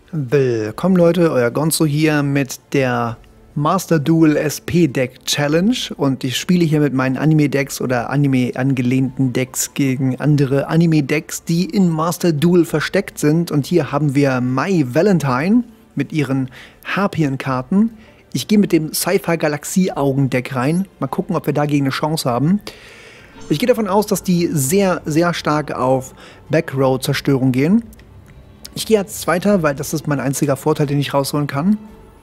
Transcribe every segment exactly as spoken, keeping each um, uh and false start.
Willkommen Leute, euer Gonzo hier mit der Master Duel S P Deck Challenge und ich spiele hier mit meinen Anime-Decks oder Anime-angelehnten Decks gegen andere Anime-Decks, die in Master Duel versteckt sind. Und hier haben wir My Valentine mit ihren Harpien-Karten. Ich gehe mit dem Sci-Fi-Galaxie-Augen-Deck rein. Mal gucken, ob wir dagegen eine Chance haben. Ich gehe davon aus, dass die sehr, sehr stark auf Backrow-Zerstörung gehen. Ich gehe als Zweiter, weil das ist mein einziger Vorteil, den ich rausholen kann.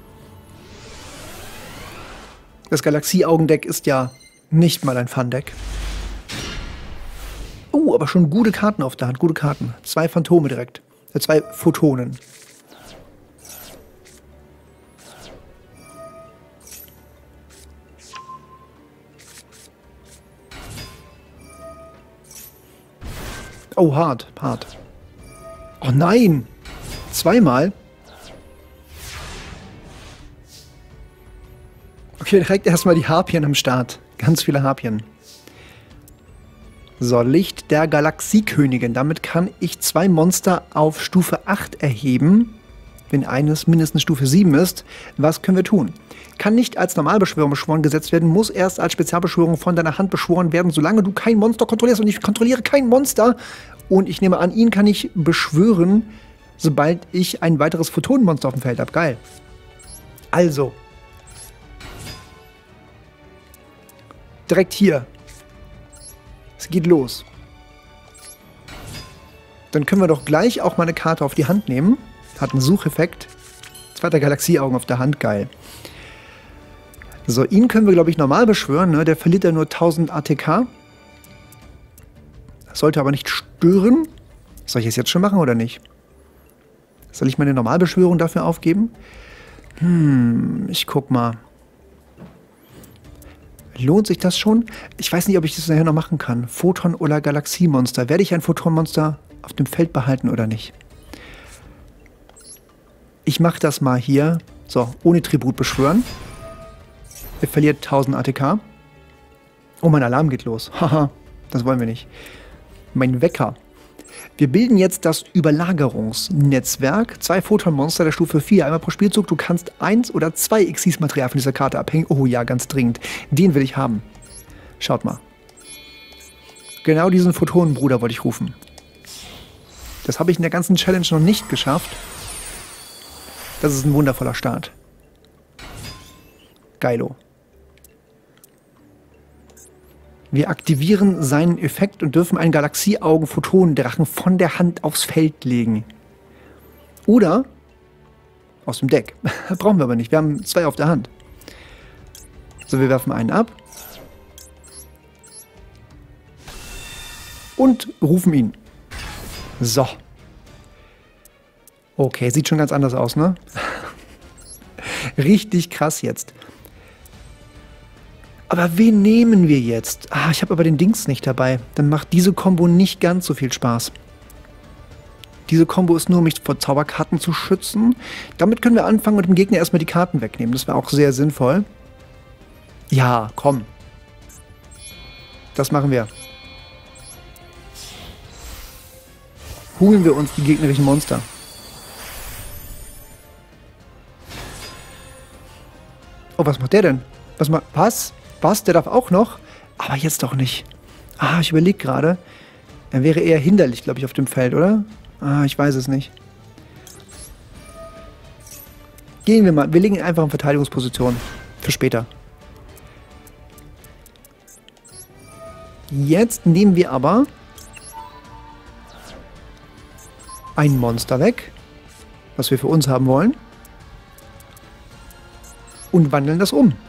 Das Galaxie-Augendeck ist ja nicht mal ein Fun-Deck. Oh, aber schon gute Karten auf der Hand, gute Karten. Zwei Phantome direkt. Äh, zwei Photonen. Oh, hart, hart. Oh nein! Zweimal? Okay, direkt erstmal die Harpien am Start. Ganz viele Harpien. So, Licht der Galaxiekönigin. Damit kann ich zwei Monster auf Stufe acht erheben, wenn eines mindestens Stufe sieben ist. Was können wir tun? Kann nicht als Normalbeschwörung beschworen gesetzt werden, muss erst als Spezialbeschwörung von deiner Hand beschworen werden, solange du kein Monster kontrollierst. Und ich kontrolliere kein Monster. Und ich nehme an, ihn kann ich beschwören, sobald ich ein weiteres Photonenmonster auf dem Feld habe. Geil. Also. Direkt hier. Es geht los. Dann können wir doch gleich auch mal eine Karte auf die Hand nehmen. Hat einen Sucheffekt. Zweiter Galaxieaugen auf der Hand. Geil. So, ihn können wir, glaube ich, normal beschwören. Ne? Der verliert ja nur tausend A T K. Sollte aber nicht stören. Soll ich es jetzt schon machen oder nicht? Soll ich meine Normalbeschwörung dafür aufgeben? Hm, ich guck mal. Lohnt sich das schon? Ich weiß nicht, ob ich das nachher noch machen kann. Photon- oder Galaxiemonster. Werde ich ein Photonmonster auf dem Feld behalten oder nicht? Ich mache das mal hier. So, ohne Tribut beschwören. Er verliert tausend A T K. Oh, mein Alarm geht los. Haha, das wollen wir nicht. Mein Wecker. Wir bilden jetzt das Überlagerungsnetzwerk. Zwei Photonmonster der Stufe vier. Einmal pro Spielzug. Du kannst eins oder zwei Xyz-Material von dieser Karte abhängen. Oh ja, ganz dringend. Den will ich haben. Schaut mal. Genau diesen Photonenbruder wollte ich rufen. Das habe ich in der ganzen Challenge noch nicht geschafft. Das ist ein wundervoller Start. Geilo. Wir aktivieren seinen Effekt und dürfen einen Galaxieaugen-Photonendrachen von der Hand aufs Feld legen. Oder aus dem Deck. Brauchen wir aber nicht. Wir haben zwei auf der Hand. So, wir werfen einen ab. Und rufen ihn. So. Okay, sieht schon ganz anders aus, ne? Richtig krass jetzt. Aber wen nehmen wir jetzt? Ah, ich habe aber den Dings nicht dabei. Dann macht diese Combo nicht ganz so viel Spaß. Diese Combo ist nur, um mich vor Zauberkarten zu schützen. Damit können wir anfangen und dem Gegner erstmal die Karten wegnehmen. Das wäre auch sehr sinnvoll. Ja, komm. Das machen wir. Holen wir uns die gegnerischen Monster. Oh, was macht der denn? Was macht... Was? Was? Der darf auch noch? Aber jetzt doch nicht. Ah, ich überlege gerade. Er wäre eher hinderlich, glaube ich, auf dem Feld, oder? Ah, ich weiß es nicht. Gehen wir mal. Wir legen ihn einfach in Verteidigungsposition. Für später. Jetzt nehmen wir aber ein Monster weg, was wir für uns haben wollen. Und wandeln das um.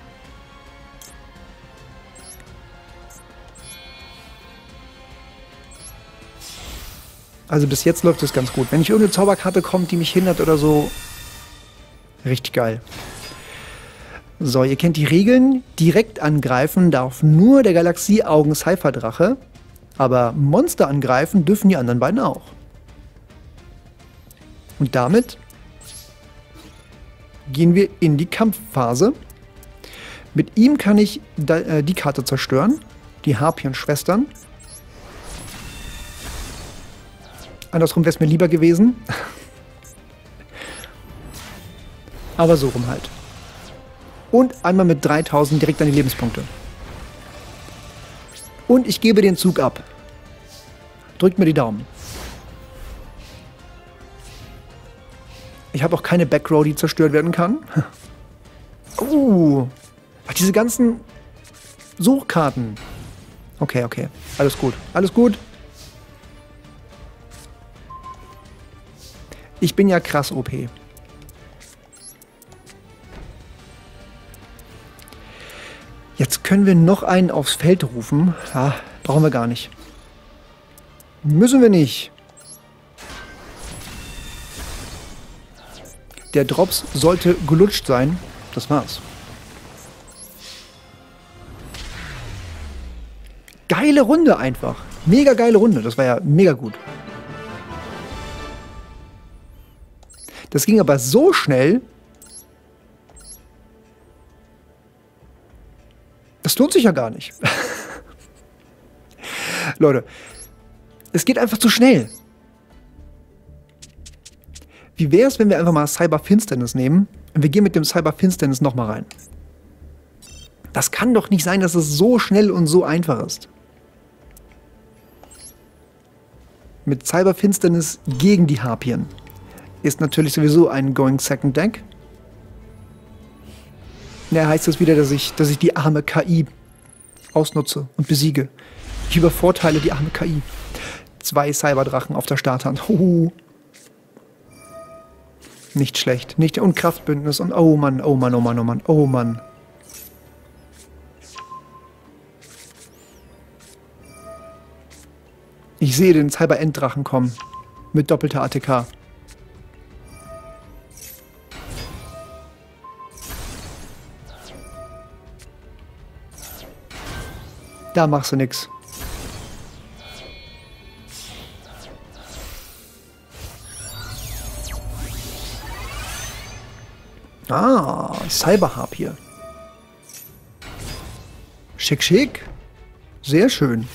Also bis jetzt läuft es ganz gut. Wenn nicht irgendeine Zauberkarte kommt, die mich hindert oder so, richtig geil. So, ihr kennt die Regeln. Direkt angreifen darf nur der Galaxieaugen-Cypher-Drache. Aber Monster angreifen dürfen die anderen beiden auch. Und damit gehen wir in die Kampfphase. Mit ihm kann ich da, äh, die Karte zerstören. Die Harpien-Schwestern. Andersrum wäre es mir lieber gewesen. Aber so rum halt. Und einmal mit dreitausend direkt an die Lebenspunkte. Und ich gebe den Zug ab. Drückt mir die Daumen. Ich habe auch keine Backrow, die zerstört werden kann. Uh, ach, diese ganzen Suchkarten. Okay, okay. Alles gut. Alles gut. Ich bin ja krass O P. Jetzt können wir noch einen aufs Feld rufen. Ah, brauchen wir gar nicht. Müssen wir nicht. Der Drops sollte gelutscht sein. Das war's. Geile Runde einfach. Mega geile Runde. Das war ja mega gut. Das ging aber so schnell. Das lohnt sich ja gar nicht. Leute, es geht einfach zu schnell. Wie wäre es, wenn wir einfach mal Cyberfinsternis nehmen und wir gehen mit dem Cyberfinsternis nochmal rein? Das kann doch nicht sein, dass es so schnell und so einfach ist. Mit Cyberfinsternis gegen die Harpien ist natürlich sowieso ein Going Second Deck. Ja, heißt das wieder, dass ich, dass ich die arme K I ausnutze und besiege. Ich übervorteile die arme K I. Zwei Cyberdrachen auf der Starthand. Huhu. Nicht schlecht. Nicht, und Kraftbündnis und oh Mann, oh Mann, oh Mann, oh Mann, oh Mann. Ich sehe den Cyber-Enddrachen kommen. Mit doppelter A T K. Da machst du nix. Ah, Cyberharpie. Schick, schick. Sehr schön.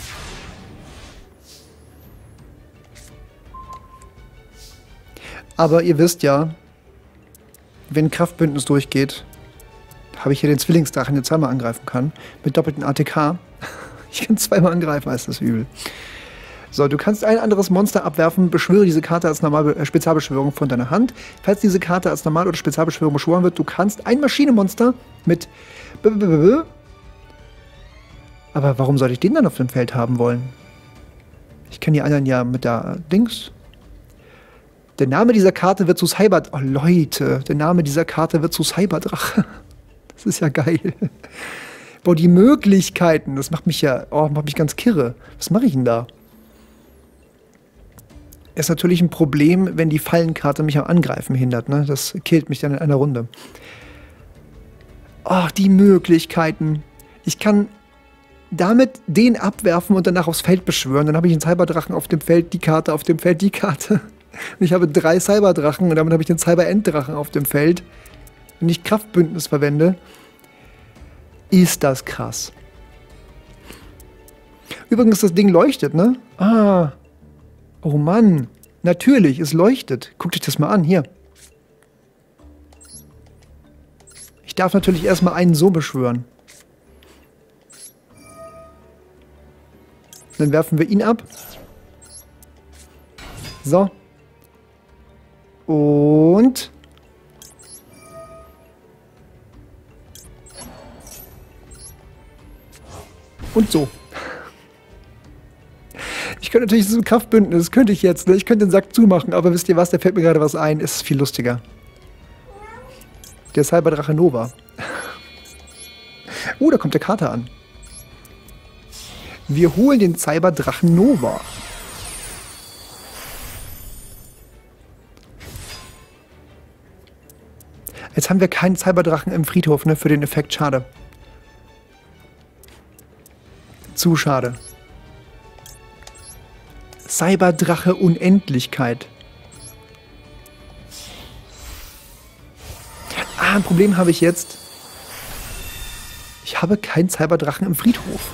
Aber ihr wisst ja, wenn Kraftbündnis durchgeht, habe ich hier den Zwillingsdrachen, der zweimal angreifen kann. Mit doppelten A T K. Ich kann zweimal angreifen, ist das übel. So, du kannst ein anderes Monster abwerfen, beschwöre diese Karte als Normal äh, Spezialbeschwörung von deiner Hand. Falls diese Karte als Normal- oder Spezialbeschwörung beschworen wird, du kannst ein Maschinemonster mit... B -b -b -b Aber warum soll ich den dann auf dem Feld haben wollen? Ich kann die anderen ja mit der Dings... Der Name dieser Karte wird zu Cyber... Oh, Leute, der Name dieser Karte wird zu Cyberdrache. Das ist ja geil. Boah, die Möglichkeiten, das macht mich ja... Oh, macht mich ganz kirre. Was mache ich denn da? Ist natürlich ein Problem, wenn die Fallenkarte mich am Angreifen hindert, ne? Das killt mich dann in einer Runde. Oh, die Möglichkeiten. Ich kann damit den abwerfen und danach aufs Feld beschwören. Dann habe ich einen Cyberdrachen auf dem Feld, die Karte auf dem Feld, die Karte. Und ich habe drei Cyberdrachen und damit habe ich den Cyber-Enddrachen auf dem Feld. Wenn ich Kraftbündnis verwende, ist das krass. Übrigens, das Ding leuchtet, ne? Ah. Oh Mann. Natürlich, es leuchtet. Guckt euch das mal an, hier. Ich darf natürlich erstmal einen so beschwören. Dann werfen wir ihn ab. So. Und... Und so. Ich könnte natürlich so ein Kraftbündnis, das könnte ich jetzt, ne? Ich könnte den Sack zumachen, aber wisst ihr was, da fällt mir gerade was ein, ist viel lustiger. Der Cyberdrache Nova. Oh, da kommt der Kater an. Wir holen den Cyberdrachen Nova. Jetzt haben wir keinen Cyberdrachen im Friedhof, ne, für den Effekt. Schade. Zu schade. Cyberdrache Unendlichkeit. Ah, ein Problem habe ich jetzt. Ich habe keinen Cyberdrachen im Friedhof.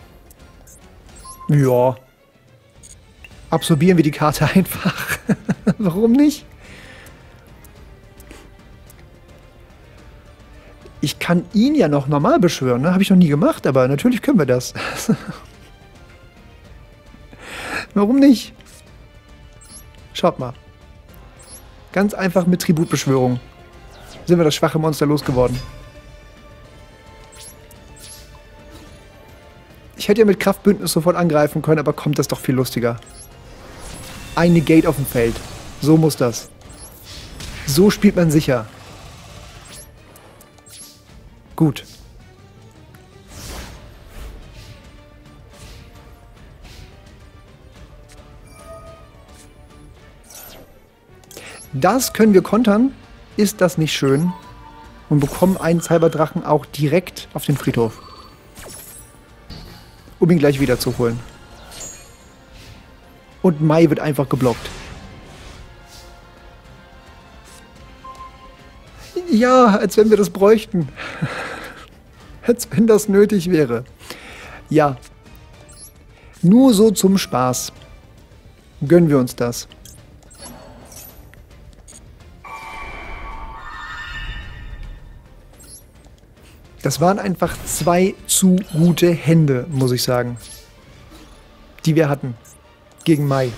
Ja. Absorbieren wir die Karte einfach. Warum nicht? Ich kann ihn ja noch normal beschwören, ne? Habe ich noch nie gemacht, aber natürlich können wir das. Warum nicht? Schaut mal. Ganz einfach mit Tributbeschwörung sind wir das schwache Monster losgeworden. Ich hätte ja mit Kraftbündnis sofort angreifen können, aber kommt das doch viel lustiger. Ein Negate auf dem Feld. So muss das. So spielt man sicher. Gut. Das können wir kontern. Ist das nicht schön? Und bekommen einen Cyberdrachen auch direkt auf den Friedhof. Um ihn gleich wieder zu holen. Und Mai wird einfach geblockt. Ja, als wenn wir das bräuchten. Als wenn das nötig wäre. Ja. Nur so zum Spaß. Gönnen wir uns das. Das waren einfach zwei zu gute Hände, muss ich sagen. Die wir hatten. Gegen Mai.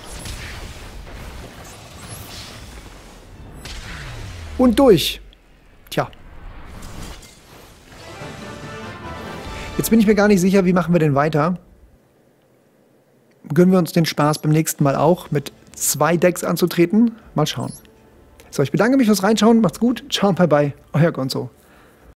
Und durch. Tja. Jetzt bin ich mir gar nicht sicher, wie machen wir denn weiter? Gönnen wir uns den Spaß beim nächsten Mal auch, mit zwei Decks anzutreten? Mal schauen. So, ich bedanke mich fürs Reinschauen. Macht's gut. Ciao und bye bye. Euer Gonzo.